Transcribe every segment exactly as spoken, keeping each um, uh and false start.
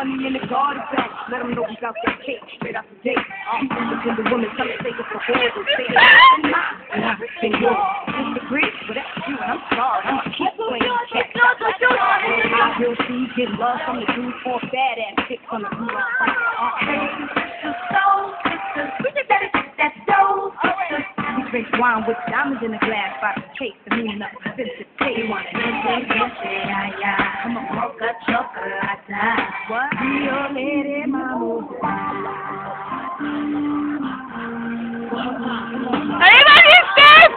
money in the garden back. Let them know we got that cake straight out the gate. Independent woman, come and take us to horrible. Say it ain't mine, and I been yours. Disagree, but that's you, and I'm sorry. I'm a keep playing cat. I feel she get love from the dude for a badass chick from the blue line. We drink wine with diamonds in the glass by the case, the meaning of expensive taste. Come on, mocha chocolate. What? Rio lady, mama. Everybody stop!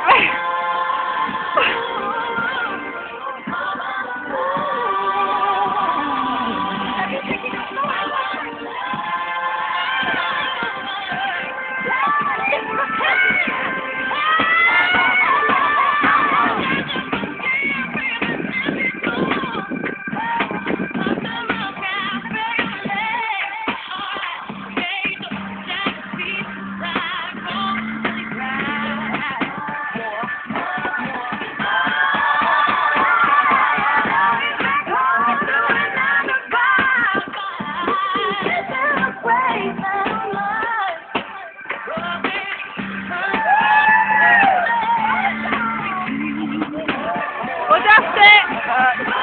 Well, that's it. Uh,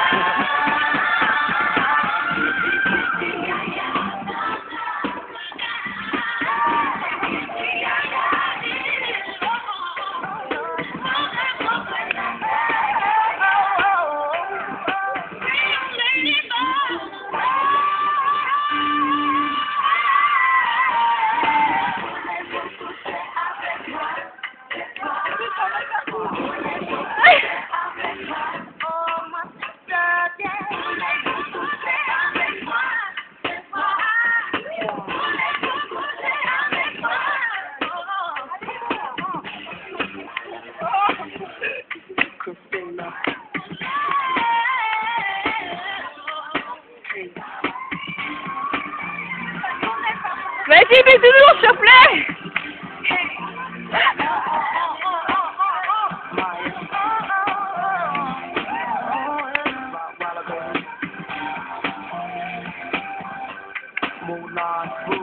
Vas-y, bisous, s'il te plaît. Mulan.